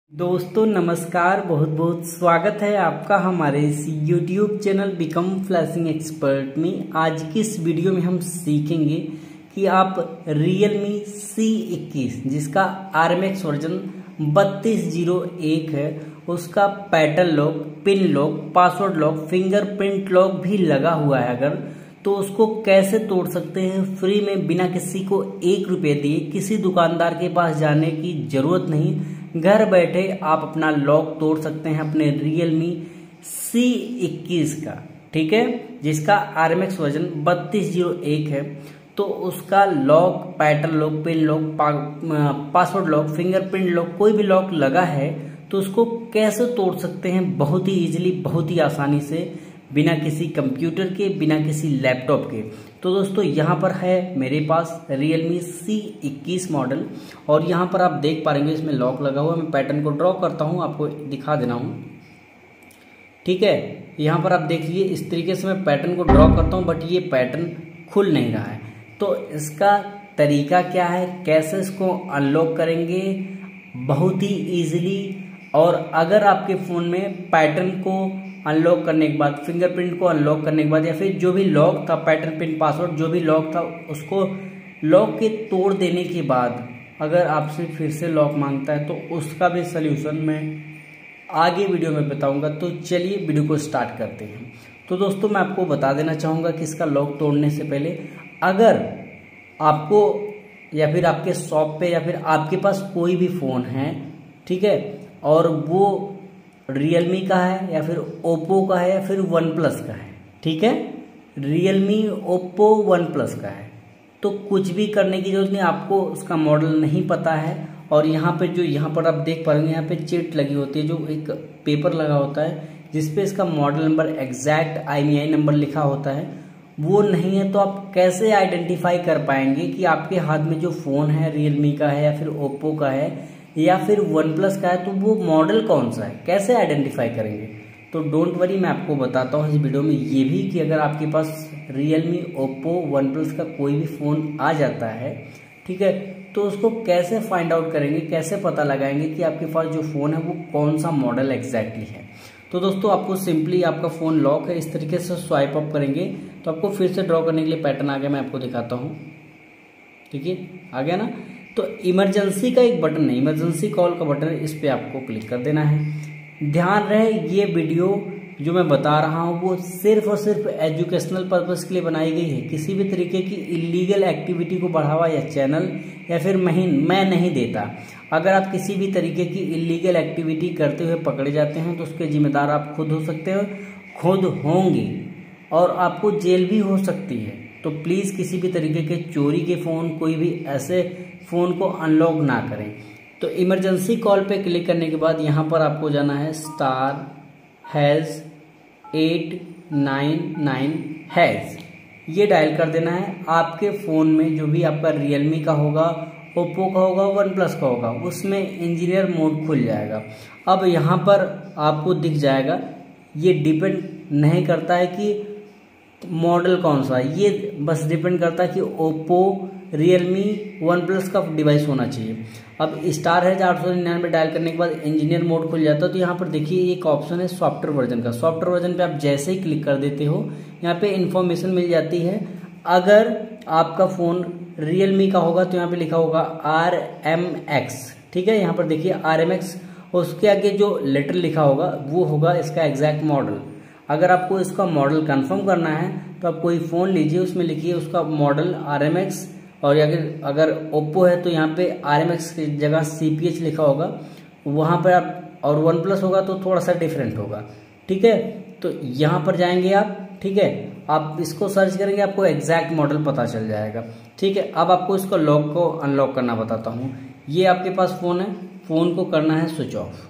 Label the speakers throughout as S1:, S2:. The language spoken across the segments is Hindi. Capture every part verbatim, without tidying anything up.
S1: दोस्तों नमस्कार, बहुत बहुत स्वागत है आपका हमारे इस YouTube channel become flashing expert में। आज की इस वीडियो में हम सीखेंगे कि आप Realme सी इक्कीस जिसका आर एम एक्स वर्जन बत्तीस जीरो एक है, उसका pattern lock, pin lock, password lock, fingerprint lock भी लगा हुआ है अगर तो उसको कैसे तोड़ सकते हैं फ्री में, बिना किसी को एक रुपये दिए। किसी दुकानदार के पास जाने की जरूरत नहीं, घर बैठे आप अपना लॉक तोड़ सकते हैं अपने Realme सी इक्कीस का, ठीक है, जिसका आर एम एक्स वर्जन बत्तीस जीरो एक है। तो उसका lock, pattern lock, pin lock, पा, पासवर्ड लॉक, फिंगरप्रिंट लॉक, कोई भी लॉक लगा है तो उसको कैसे तोड़ सकते हैं बहुत ही इजीली, बहुत ही आसानी से, बिना किसी कंप्यूटर के, बिना किसी लैपटॉप के। तो दोस्तों यहाँ पर है मेरे पास Realme सी इक्कीस मॉडल और यहाँ पर आप देख पा रहे इसमें लॉक लगा हुआ है। मैं पैटर्न को ड्रॉ करता हूँ, आपको दिखा देना हूँ, ठीक है। यहाँ पर आप देख लीजिए, इस तरीके से मैं पैटर्न को ड्रॉ करता हूँ, बट ये पैटर्न खुल नहीं रहा है। तो इसका तरीका क्या है, कैसे इसको अनलॉक करेंगे बहुत ही ईजिली। और अगर आपके फ़ोन में पैटर्न को अनलॉक करने के बाद, फिंगरप्रिंट को अनलॉक करने के बाद, या फिर जो भी लॉक था, पैटर्न, पिन, पासवर्ड जो भी लॉक था, उसको लॉक के तोड़ देने के बाद अगर आपसे फिर से लॉक मांगता है तो उसका भी सल्यूशन मैं आगे वीडियो में बताऊंगा। तो चलिए वीडियो को स्टार्ट करते हैं। तो दोस्तों मैं आपको बता देना चाहूँगा कि इसका लॉक तोड़ने से पहले अगर आपको या फिर आपके शॉप पे या फिर आपके पास कोई भी फ़ोन है, ठीक है, और वो Realme का है या फिर Oppo का है या फिर OnePlus का है, ठीक है, Realme, Oppo, OnePlus का है, तो कुछ भी करने की जरूरत नहीं, आपको उसका मॉडल नहीं पता है। और यहाँ पे जो यहाँ पर आप देख पाएंगे, यहाँ पे चिट लगी होती है, जो एक पेपर लगा होता है जिसपे इसका model number, exact I M E I number लिखा होता है, वो नहीं है। तो आप कैसे आइडेंटिफाई कर पाएंगे कि आपके हाथ में जो फ़ोन है Realme का है या फिर Oppo का है या फिर OnePlus का है, तो वो मॉडल कौन सा है, कैसे आइडेंटिफाई करेंगे? तो डोंट वरी, मैं आपको बताता हूँ इस वीडियो में ये भी कि अगर आपके पास Realme, Oppo, OnePlus का कोई भी फ़ोन आ जाता है, ठीक है, तो उसको कैसे फाइंड आउट करेंगे, कैसे पता लगाएंगे कि आपके पास जो फ़ोन है वो कौन सा मॉडल एग्जैक्टली है। तो दोस्तों आपको सिंपली, आपका फ़ोन लॉक है, इस तरीके से स्वाइप अप करेंगे तो आपको फिर से ड्रॉ करने के लिए पैटर्न आ गया, मैं आपको दिखाता हूँ, ठीक है, आ गया ना। तो इमरजेंसी का एक बटन है, इमरजेंसी कॉल का बटन है, इस पर आपको क्लिक कर देना है। ध्यान रहे ये वीडियो जो मैं बता रहा हूँ वो सिर्फ और सिर्फ एजुकेशनल पर्पस के लिए बनाई गई है। किसी भी तरीके की इलीगल एक्टिविटी को बढ़ावा या चैनल या फिर महीन मैं नहीं देता। अगर आप किसी भी तरीके की इलीगल एक्टिविटी करते हुए पकड़े जाते हैं तो उसके जिम्मेदार आप खुद हो सकते हो, खुद होंगे, और आपको जेल भी हो सकती है। तो प्लीज़ किसी भी तरीके के चोरी के फ़ोन, कोई भी ऐसे फ़ोन को अनलॉक ना करें। तो इमरजेंसी कॉल पे क्लिक करने के बाद यहाँ पर आपको जाना है star hash eight nine nine hash, ये डायल कर देना है। आपके फ़ोन में जो भी आपका Realme का होगा, Oppo का होगा, OnePlus का होगा, उसमें इंजीनियर मोड खुल जाएगा। अब यहाँ पर आपको दिख जाएगा, ये डिपेंड नहीं करता है कि मॉडल कौन सा है, ये बस डिपेंड करता है कि Oppo, Realme, OnePlus का डिवाइस होना चाहिए। अब स्टार है आठ सौ निन्यानवे डायल करने के बाद इंजीनियर मोड खुल जाता है। तो यहाँ पर देखिए एक ऑप्शन है सॉफ्टवेयर वर्जन का। सॉफ्टवेयर वर्जन पे आप जैसे ही क्लिक कर देते हो, यहाँ पे इन्फॉर्मेशन मिल जाती है। अगर आपका फ़ोन Realme का होगा तो यहाँ पे लिखा होगा आर एम एक्स, ठीक है, यहाँ पर देखिए आर एम एक्स, उसके आगे जो लेटर लिखा होगा वो होगा इसका एग्जैक्ट मॉडल। अगर आपको इसका मॉडल कंफर्म करना है तो आप कोई फ़ोन लीजिए, उसमें लिखिए उसका मॉडल आर एम एक्स, और अगर अगर ओप्पो है तो यहाँ पे आर एम एक्स की जगह सी पी एच लिखा होगा वहाँ पर आप, और वन प्लस होगा तो थोड़ा सा डिफरेंट होगा, ठीक है। तो यहाँ पर जाएंगे आप, ठीक है, आप इसको सर्च करेंगे, आपको एग्जैक्ट मॉडल पता चल जाएगा, ठीक है। अब आपको इसको लॉक को अनलॉक करना बताता हूँ। ये आपके पास फ़ोन है, फ़ोन को करना है स्विच ऑफ,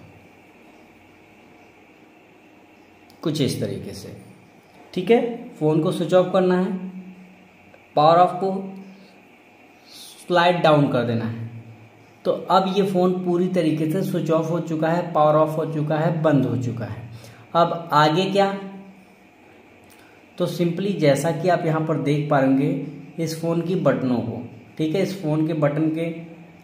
S1: कुछ इस तरीके से, ठीक है, फ़ोन को स्विच ऑफ करना है, पावर ऑफ को स्लाइड डाउन कर देना है। तो अब ये फ़ोन पूरी तरीके से स्विच ऑफ हो चुका है, पावर ऑफ हो चुका है, बंद हो चुका है। अब आगे क्या, तो सिंपली जैसा कि आप यहाँ पर देख पाएंगे इस फ़ोन की बटनों को, ठीक है, इस फ़ोन के बटन के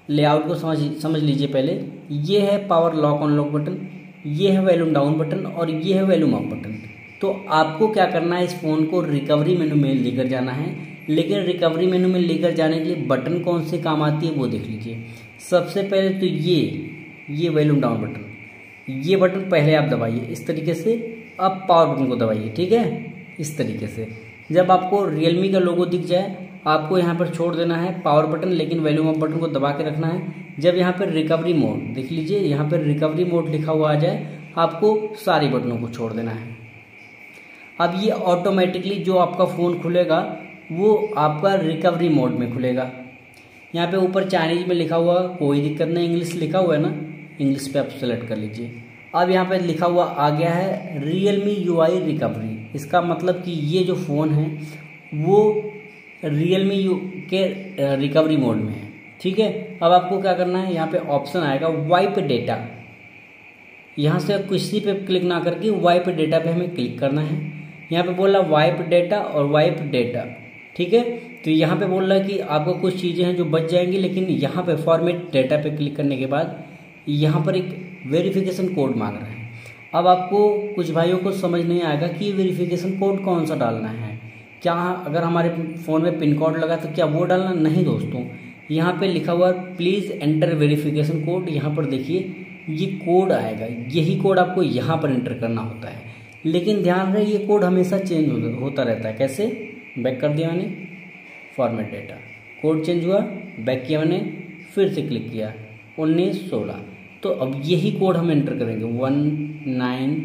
S1: लेआउट को समझ समझ लीजिए पहले। ये है पावर लॉक अनलॉक बटन, ये है वॉल्यूम डाउन बटन और ये है वॉल्यूम अप बटन। तो आपको क्या करना है, इस फ़ोन को रिकवरी मेनू में लेकर जाना है। लेकिन रिकवरी मेनू में लेकर जाने के लिए बटन कौन से काम आती है वो देख लीजिए। सबसे पहले तो ये ये वॉल्यूम डाउन बटन, ये बटन पहले आप दबाइए इस तरीके से। अब पावर बटन को दबाइए, ठीक है, इस तरीके से। जब आपको रियलमी का लोगो दिख जाए आपको यहाँ पर छोड़ देना है पावर बटन, लेकिन वॉल्यूम अप बटन को दबा के रखना है। जब यहाँ पर रिकवरी मोड देख लीजिए, यहाँ पर रिकवरी मोड लिखा हुआ आ जाए आपको सारी बटनों को छोड़ देना है। अब ये ऑटोमेटिकली जो आपका फ़ोन खुलेगा वो आपका रिकवरी मोड में खुलेगा। यहाँ पे ऊपर चाइनीज में लिखा हुआ, कोई दिक्कत नहीं, इंग्लिश लिखा हुआ है ना, इंग्लिश पे आप सेलेक्ट कर लीजिए। अब यहाँ पे लिखा हुआ आ गया है रियलमी यू आई रिकवरी। इसका मतलब कि ये जो फ़ोन है वो रियलमी यू के रिकवरी मोड में है, ठीक है। अब आपको क्या करना है, यहाँ पे ऑप्शन आएगा वाइप डेटा, यहाँ से किसी पे क्लिक ना करके वाइप डेटा पे हमें क्लिक करना है। यहाँ पे बोल रहा वाइप डेटा और वाइप डेटा, ठीक है। तो यहाँ पे बोल रहा है कि आपको कुछ चीज़ें हैं जो बच जाएंगी, लेकिन यहाँ पे फॉर्मेट डेटा पे क्लिक करने के बाद यहाँ पर एक वेरिफिकेशन कोड मांग रहा है। अब आपको कुछ भाइयों को समझ नहीं आएगा कि वेरिफिकेशन कोड कौन सा डालना है। क्या अगर हमारे फ़ोन में पिन कोड लगा तो क्या वो डालना? नहीं दोस्तों, यहाँ पे लिखा हुआ प्लीज़ एंटर वेरिफिकेशन कोड। यहाँ पर देखिए ये कोड आएगा, यही कोड आपको यहाँ पर एंटर करना होता है। लेकिन ध्यान रहे ये कोड हमेशा चेंज होता रहता है। कैसे? बैक कर दिया मैंने, फॉर्मेट डेटा, कोड चेंज हुआ, बैक किया मैंने, फिर से क्लिक किया, उन्नीस सोलह। तो अब यही कोड हम एंटर करेंगे, वन नाइन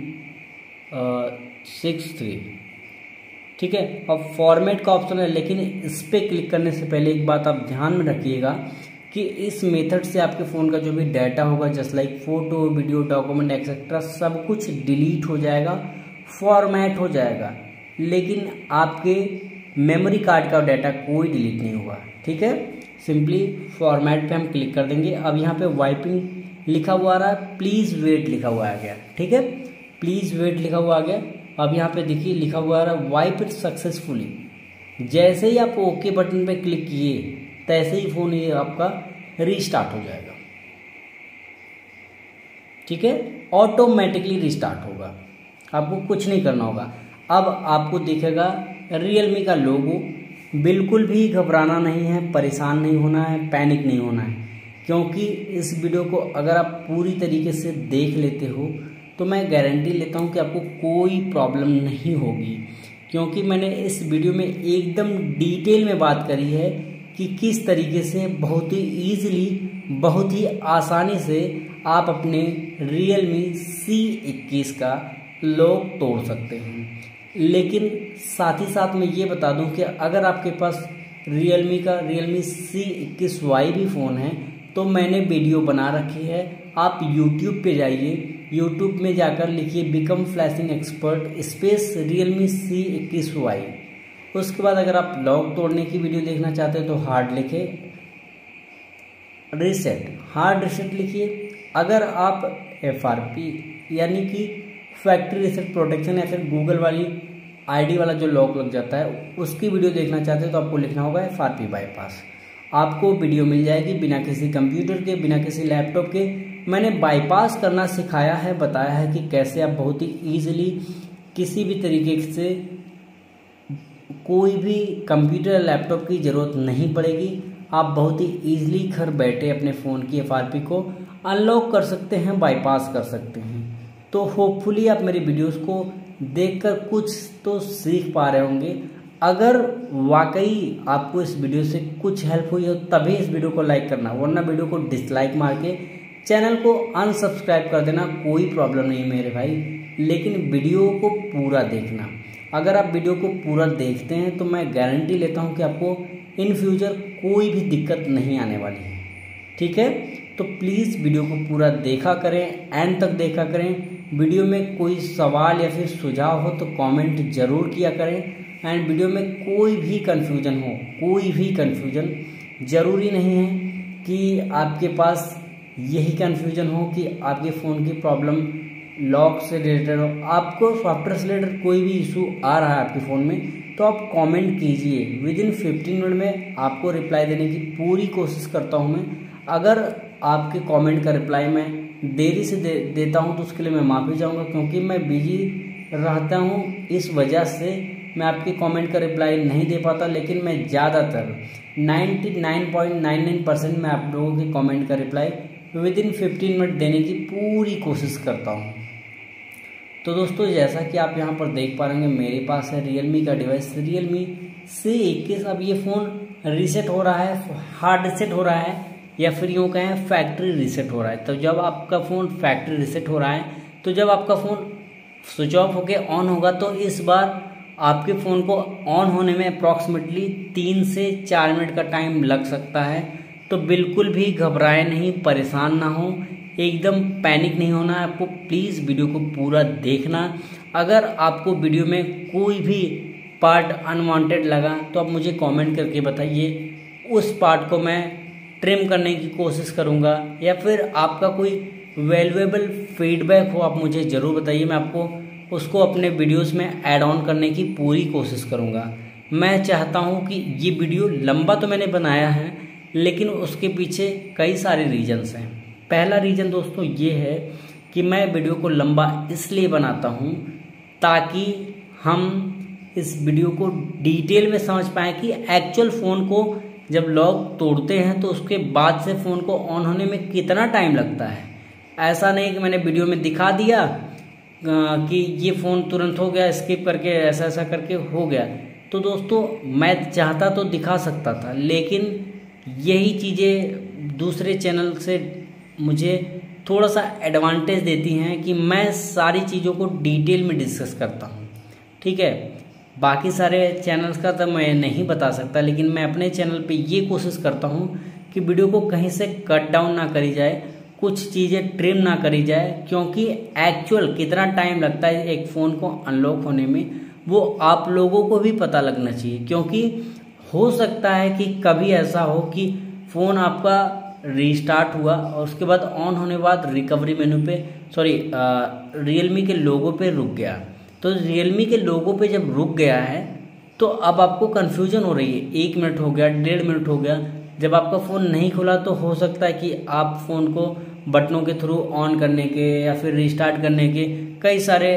S1: सिक्स थ्री, ठीक है। अब फॉर्मेट का ऑप्शन है, लेकिन इस पर क्लिक करने से पहले एक बात आप ध्यान में रखिएगा कि इस मेथड से आपके फ़ोन का जो भी डाटा होगा just like photo, video, document etcetera सब कुछ डिलीट हो जाएगा, फॉर्मेट हो जाएगा, लेकिन आपके मेमोरी कार्ड का डाटा कोई डिलीट नहीं हुआ, ठीक है। सिंपली फॉर्मेट पे हम क्लिक कर देंगे। अब यहाँ पे वाइपिंग लिखा हुआ आ रहा है, प्लीज़ वेट लिखा हुआ आ गया, ठीक है, प्लीज़ वेट लिखा हुआ आ गया। अब यहाँ पे देखिए लिखा हुआ आ रहा है वाइप इट सक्सेसफुली। जैसे ही आप ओके बटन पे क्लिक किए तैसे ही फ़ोन ये आपका रीस्टार्ट हो जाएगा, ठीक है, ऑटोमेटिकली रीस्टार्ट होगा, आपको कुछ नहीं करना होगा। अब आपको दिखेगा रियलमी का लोगो। बिल्कुल भी घबराना नहीं है, परेशान नहीं होना है, पैनिक नहीं होना है, क्योंकि इस वीडियो को अगर आप पूरी तरीके से देख लेते हो तो मैं गारंटी लेता हूँ कि आपको कोई प्रॉब्लम नहीं होगी, क्योंकि मैंने इस वीडियो में एकदम डिटेल में बात करी है कि किस तरीके से बहुत ही ईजिली, बहुत ही आसानी से आप अपने रियलमी सी इक्कीस का लॉक तोड़ सकते हैं। लेकिन साथ ही साथ मैं ये बता दूं कि अगर आपके पास रियलमी का रियलमी सी इक्कीस वाई भी फ़ोन है तो मैंने वीडियो बना रखी है। आप यूट्यूब पे जाइए, यूट्यूब में जाकर लिखिए become flashing expert space Realme C इक्कीस वाई। उसके बाद अगर आप लॉक तोड़ने की वीडियो देखना चाहते हैं तो हार्ड लिखे रीसेट, हार्ड रीसेट लिखिए। अगर आप एफ आर पी यानी कि फैक्ट्री रीसेट प्रोटेक्शन या फिर गूगल वाली आईडी वाला जो लॉक लग जाता है उसकी वीडियो देखना चाहते हैं तो आपको लिखना होगा एफ आर पी बाईपास। आपको वीडियो मिल जाएगी बिना किसी कंप्यूटर के, बिना किसी लैपटॉप के। मैंने बाईपास करना सिखाया है, बताया है कि कैसे आप बहुत ही ईजिली किसी भी तरीके से कोई भी कंप्यूटर लैपटॉप की ज़रूरत नहीं पड़ेगी, आप बहुत ही ईजिली घर बैठे अपने फ़ोन की एफ आर पी को अनलॉक कर सकते हैं, बाईपास कर सकते हैं। तो होपफुली आप मेरी वीडियोस को देखकर कुछ तो सीख पा रहे होंगे। अगर वाकई आपको इस वीडियो से कुछ हेल्प हुई हो तभी इस वीडियो को लाइक करना, वरना वीडियो को डिसलाइक मार के चैनल को अनसब्सक्राइब कर देना, कोई प्रॉब्लम नहीं मेरे भाई, लेकिन वीडियो को पूरा देखना। अगर आप वीडियो को पूरा देखते हैं तो मैं गारंटी लेता हूं कि आपको इन फ्यूचर कोई भी दिक्कत नहीं आने वाली है, ठीक है। तो प्लीज़ वीडियो को पूरा देखा करें, एंड तक देखा करें। वीडियो में कोई सवाल या फिर सुझाव हो तो कमेंट जरूर किया करें। एंड वीडियो में कोई भी कन्फ्यूजन हो, कोई भी कन्फ्यूजन, ज़रूरी नहीं है कि आपके पास यही कन्फ्यूजन हो कि आपके फ़ोन की प्रॉब्लम लॉक से रिलेटेड हो, आपको सॉफ्टवेयर से रिलेटेड कोई भी इशू आ रहा है आपके फ़ोन में तो आप कमेंट कीजिए। विद इन फिफ्टीन मिनट में आपको रिप्लाई देने की पूरी कोशिश करता हूं मैं। अगर आपके कमेंट का रिप्लाई मैं देरी से दे, देता हूं तो उसके लिए मैं माफ़ी चाहूँगा, क्योंकि मैं बिजी रहता हूं, इस वजह से मैं आपके कमेंट का रिप्लाई नहीं दे पाता। लेकिन मैं ज़्यादातर निन्यानवे पॉइंट निन्यानवे परसेंट मैं आप लोगों के कमेंट का reply within fifteen minute देने की पूरी कोशिश करता हूं। तो दोस्तों, जैसा कि आप यहां पर देख पा रहे हैं, मेरे पास है रियलमी का डिवाइस रियलमी सी इक्कीस। अब ये फ़ोन रीसेट हो रहा है, हार्ड रीसेट हो रहा है, या फिर यूँ कहें फैक्ट्री रीसेट हो रहा है। तो जब आपका फ़ोन फैक्ट्री रीसेट हो रहा है, तो जब आपका फ़ोन स्विच ऑफ होकर ऑन होगा, तो इस बार आपके फ़ोन को ऑन होने में अप्रॉक्सीमेटली तीन से चार मिनट का टाइम लग सकता है। तो बिल्कुल भी घबराए नहीं, परेशान ना हो, एकदम पैनिक नहीं होना है आपको। प्लीज़ वीडियो को पूरा देखना। अगर आपको वीडियो में कोई भी पार्ट अनवांटेड लगा तो आप मुझे कमेंट करके बताइए, उस पार्ट को मैं ट्रिम करने की कोशिश करूँगा। या फिर आपका कोई वैल्यूएबल फीडबैक हो, आप मुझे ज़रूर बताइए, मैं आपको उसको अपने वीडियोस में ऐड ऑन करने की पूरी कोशिश करूँगा। मैं चाहता हूँ कि ये वीडियो लंबा तो मैंने बनाया है, लेकिन उसके पीछे कई सारे रीजंस हैं। पहला रीज़न दोस्तों ये है कि मैं वीडियो को लंबा इसलिए बनाता हूँ ताकि हम इस वीडियो को डिटेल में समझ पाएँ कि एक्चुअल फ़ोन को जब लॉक तोड़ते हैं तो उसके बाद से फ़ोन को ऑन होने में कितना टाइम लगता है। ऐसा नहीं कि मैंने वीडियो में दिखा दिया कि ये फ़ोन तुरंत हो गया, स्किप करके ऐसा ऐसा करके हो गया। तो दोस्तों, मैं चाहता तो दिखा सकता था, लेकिन यही चीज़ें दूसरे चैनल से मुझे थोड़ा सा एडवांटेज देती हैं कि मैं सारी चीज़ों को डिटेल में डिस्कस करता हूँ। ठीक है, बाकी सारे चैनल्स का तो मैं नहीं बता सकता, लेकिन मैं अपने चैनल पे ये कोशिश करता हूँ कि वीडियो को कहीं से कट डाउन ना करी जाए, कुछ चीज़ें ट्रिम ना करी जाए, क्योंकि एक्चुअल कितना टाइम लगता है एक फ़ोन को अनलॉक होने में वो आप लोगों को भी पता लगना चाहिए। क्योंकि हो सकता है कि कभी ऐसा हो कि फ़ोन आपका रीस्टार्ट हुआ और उसके बाद ऑन होने के बाद रिकवरी मेनू पे सॉरी रियलमी के लोगो पे रुक गया। तो रियलमी के लोगो पे जब रुक गया है तो अब आपको कन्फ्यूजन हो रही है, एक मिनट हो गया, डेढ़ मिनट हो गया, जब आपका फ़ोन नहीं खुला तो हो सकता है कि आप फ़ोन को बटनों के थ्रू ऑन करने के या फिर रिस्टार्ट करने के कई सारे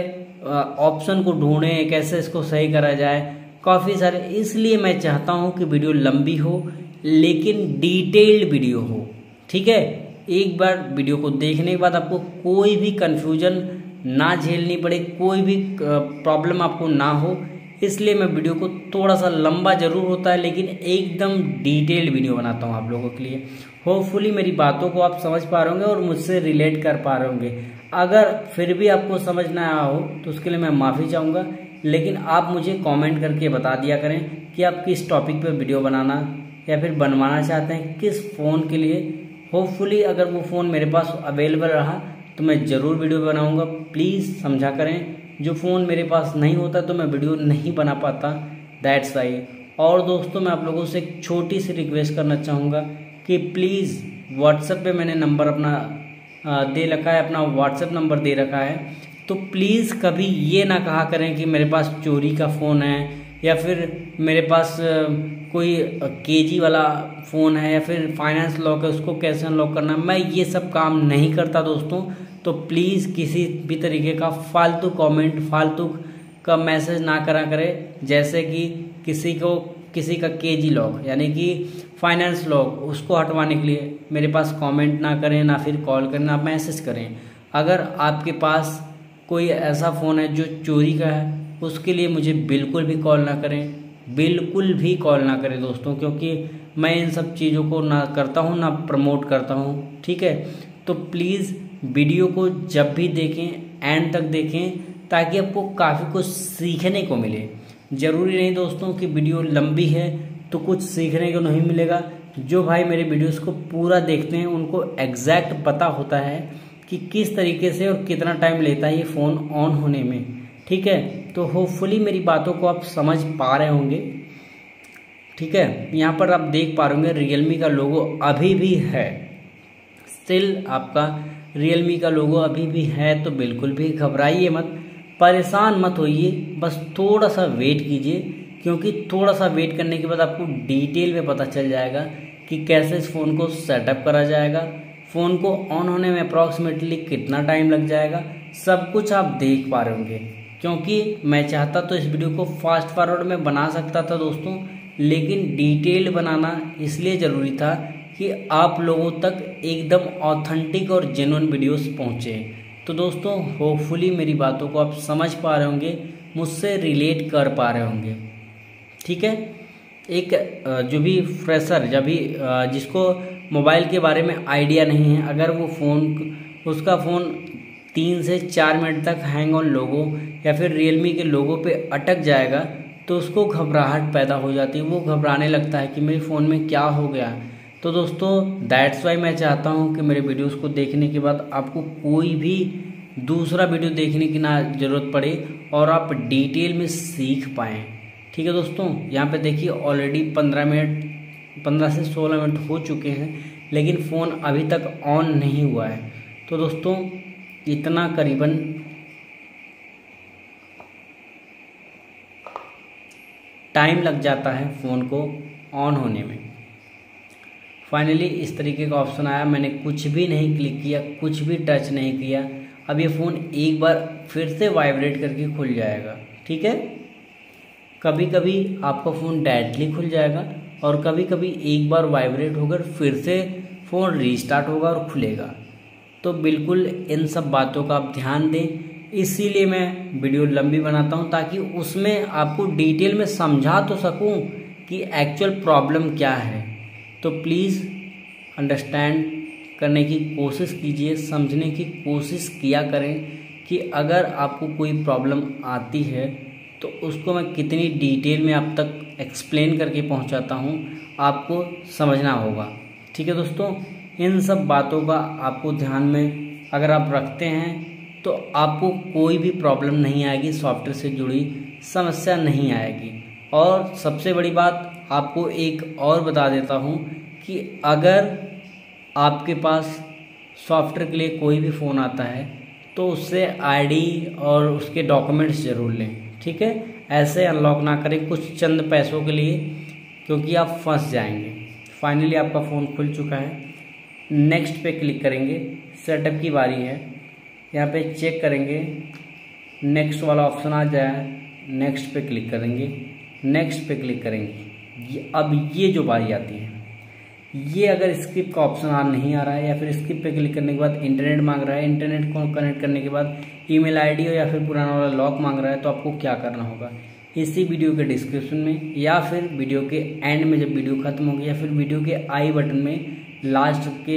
S1: ऑप्शन को ढूंढें, कैसे इसको सही करा जाए, काफ़ी सारे। इसलिए मैं चाहता हूं कि वीडियो लंबी हो लेकिन डिटेल्ड वीडियो हो। ठीक है, एक बार वीडियो को देखने के बाद आपको कोई भी कन्फ्यूजन ना झेलनी पड़े, कोई भी प्रॉब्लम आपको ना हो, इसलिए मैं वीडियो को थोड़ा सा लंबा जरूर होता है लेकिन एकदम डिटेल्ड वीडियो बनाता हूँ आप लोगों के लिए। होपफुली मेरी बातों को आप समझ पा रहे होंगे और मुझसे रिलेट कर पा रहे होंगे। अगर फिर भी आपको समझ ना आया हो तो उसके लिए मैं माफ़ी चाहूँगा, लेकिन आप मुझे कमेंट करके बता दिया करें कि आप किस टॉपिक पर वीडियो बनाना या फिर बनवाना चाहते हैं, किस फ़ोन के लिए। होपफुली अगर वो फ़ोन मेरे पास अवेलेबल रहा तो मैं ज़रूर वीडियो बनाऊँगा। प्लीज़ समझा करें, जो फ़ोन मेरे पास नहीं होता तो मैं वीडियो नहीं बना पाता, दैट्स वाई। और दोस्तों, मैं आप लोगों से एक छोटी सी रिक्वेस्ट करना चाहूँगा कि प्लीज़ व्हाट्सएप पे मैंने नंबर अपना दे रखा है, अपना व्हाट्सएप नंबर दे रखा है, तो प्लीज़ कभी ये ना कहा करें कि मेरे पास चोरी का फ़ोन है या फिर मेरे पास कोई केजी वाला फ़ोन है या फिर फाइनेंस लॉक है, उसको कैसे अनलॉक करना। मैं ये सब काम नहीं करता दोस्तों। तो प्लीज़ किसी भी तरीके का फालतू कमेंट, फालतू का मैसेज ना करा करें, जैसे कि किसी को किसी का केजी लॉक यानी कि फाइनेंस लॉक, उसको हटवाने के लिए मेरे पास कमेंट ना करें, ना फिर कॉल करें, ना मैसेज करें। अगर आपके पास कोई ऐसा फ़ोन है जो चोरी का है, उसके लिए मुझे बिल्कुल भी कॉल ना करें, बिल्कुल भी कॉल ना करें दोस्तों, क्योंकि मैं इन सब चीज़ों को ना करता हूँ ना प्रमोट करता हूँ। ठीक है, तो प्लीज़ वीडियो को जब भी देखें एंड तक देखें ताकि आपको काफ़ी कुछ सीखने को मिले। ज़रूरी नहीं दोस्तों कि वीडियो लंबी है तो कुछ सीखने को नहीं मिलेगा। जो भाई मेरे वीडियोस को पूरा देखते हैं उनको एग्जैक्ट पता होता है कि किस तरीके से और कितना टाइम लेता है ये फ़ोन ऑन होने में। ठीक है, तो होपफुली मेरी बातों को आप समझ पा रहे होंगे। ठीक है, यहाँ पर आप देख पा रहे होंगे रियलमी का लोगो अभी भी है, स्टिल आपका रियलमी का लोगो अभी भी है। तो बिल्कुल भी घबराइए मत, परेशान मत होइए, बस थोड़ा सा वेट कीजिए, क्योंकि थोड़ा सा वेट करने के बाद आपको डिटेल में पता चल जाएगा कि कैसे इस फ़ोन को सेटअप करा जाएगा, फ़ोन को ऑन होने में अप्रॉक्सीमेटली कितना टाइम लग जाएगा, सब कुछ आप देख पा रहे होंगे। क्योंकि मैं चाहता तो इस वीडियो को फास्ट फॉरवर्ड में बना सकता था दोस्तों, लेकिन डिटेल बनाना इसलिए ज़रूरी था कि आप लोगों तक एकदम ऑथेंटिक और जेन्युइन वीडियोस पहुँचे। तो दोस्तों होपफुली मेरी बातों को आप समझ पा रहे होंगे, मुझसे रिलेट कर पा रहे होंगे, ठीक है। एक जो भी फ्रेशर या भी जिसको मोबाइल के बारे में आइडिया नहीं है, अगर वो फ़ोन उसका फ़ोन तीन से चार मिनट तक हैंग ऑन लोगो या फिर रियलमी के लोगो पे अटक जाएगा तो उसको घबराहट पैदा हो जाती है, वो घबराने लगता है कि मेरे फ़ोन में क्या हो गया। तो दोस्तों दैट्स वाई मैं चाहता हूँ कि मेरे वीडियोस को देखने के बाद आपको कोई भी दूसरा वीडियो देखने की ना ज़रूरत पड़े और आप डिटेल में सीख पाएँ, ठीक है दोस्तों। यहाँ पे देखिए ऑलरेडी पंद्रह मिनट पंद्रह से सोलह मिनट हो चुके हैं, लेकिन फ़ोन अभी तक ऑन नहीं हुआ है। तो दोस्तों इतना करीबन टाइम लग जाता है फ़ोन को ऑन होने में। फाइनली इस तरीके का ऑप्शन आया, मैंने कुछ भी नहीं क्लिक किया, कुछ भी टच नहीं किया। अब ये फ़ोन एक बार फिर से वाइब्रेट करके खुल जाएगा, ठीक है। कभी कभी आपका फ़ोन डायरेक्टली खुल जाएगा और कभी कभी एक बार वाइब्रेट होकर फिर से फ़ोन रीस्टार्ट होगा और खुलेगा। तो बिल्कुल इन सब बातों का आप ध्यान दें, इसीलिए मैं वीडियो लंबी बनाता हूं ताकि उसमें आपको डिटेल में समझा तो सकूं कि एक्चुअल प्रॉब्लम क्या है। तो प्लीज़ अंडरस्टैंड करने की कोशिश कीजिए, समझने की कोशिश किया करें कि अगर आपको कोई प्रॉब्लम आती है तो उसको मैं कितनी डिटेल में आप तक एक्सप्लेन करके पहुंचाता हूं, आपको समझना होगा, ठीक है दोस्तों। इन सब बातों का आपको ध्यान में अगर आप रखते हैं तो आपको कोई भी प्रॉब्लम नहीं आएगी, सॉफ्टवेयर से जुड़ी समस्या नहीं आएगी। और सबसे बड़ी बात आपको एक और बता देता हूं कि अगर आपके पास सॉफ्टवेयर के लिए कोई भी फ़ोन आता है तो उससे आईडी और उसके डॉक्यूमेंट्स ज़रूर लें, ठीक है। ऐसे अनलॉक ना करें कुछ चंद पैसों के लिए, क्योंकि आप फंस जाएंगे। फाइनली आपका फ़ोन खुल चुका है, नेक्स्ट पे क्लिक करेंगे, सेटअप की बारी है। यहाँ पे चेक करेंगे, नेक्स्ट वाला ऑप्शन आ जाए, नेक्स्ट पे क्लिक करेंगे, नेक्स्ट पे क्लिक करेंगे। ये अब ये जो बारी आती है, ये अगर स्किप का ऑप्शन आ नहीं आ रहा है या फिर स्किप पे क्लिक करने के बाद इंटरनेट मांग रहा है, इंटरनेट को कनेक्ट करने के बाद ईमेल आईडी या फिर पुराना वाला लॉक मांग रहा है, तो आपको क्या करना होगा, इसी वीडियो के डिस्क्रिप्शन में या फिर वीडियो के एंड में जब वीडियो खत्म होगी या फिर वीडियो के आई बटन में लास्ट के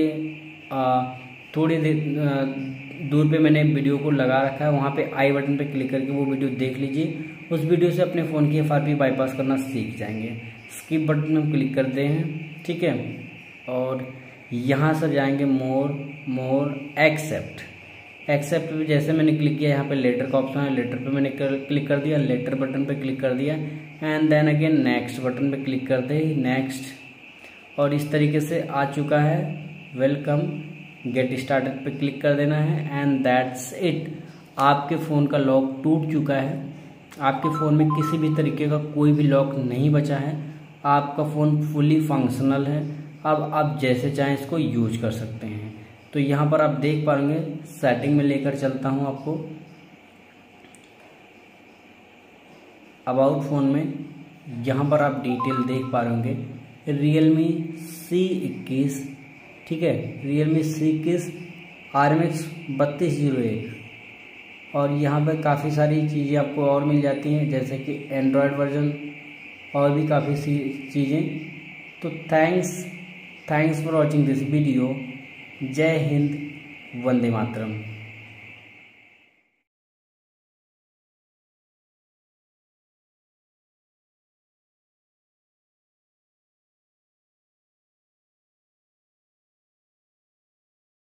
S1: थोड़ी देर दूर पे मैंने वीडियो को लगा रखा है, वहाँ पे आई बटन पे क्लिक करके वो वीडियो देख लीजिए। उस वीडियो से अपने फ़ोन की एफ आर पी बाईपास करना सीख जाएंगे। स्किप बटन में क्लिक करते हैं, ठीक है। और यहाँ से जाएंगे मोर मोर एक्सेप्ट एक्सेप्ट पे जैसे मैंने क्लिक किया, यहाँ पे लेटर का ऑप्शन है, लेटर पे मैंने क्लिक कर दिया, लेटर बटन पे क्लिक कर दिया and then again next button पे क्लिक कर दे, नेक्स्ट। और इस तरीके से आ चुका है, वेलकम, गेट स्टार्टेड पे क्लिक कर देना है एंड दैट्स इट। आपके फ़ोन का लॉक टूट चुका है, आपके फ़ोन में किसी भी तरीके का कोई भी लॉक नहीं बचा है, आपका फ़ोन फुली फंक्शनल है। अब आप जैसे चाहें इसको यूज कर सकते हैं। तो यहाँ पर आप देख पाएंगे, सेटिंग में लेकर चलता हूँ आपको। अबाउट फ़ोन में यहाँ पर आप डिटेल देख पा रहे होंगे, रियलमी सी इक्कीस, ठीक है, रियलमी सी इक्कीस आर एम एक्स बत्तीस जीरो एक। और यहाँ पर काफ़ी सारी चीज़ें आपको और मिल जाती हैं, जैसे कि एंड्रॉयड वर्जन और भी काफ़ी सी चीज़ें। तो thanks thanks for watching this video. जय हिंद, वंदे मातरम।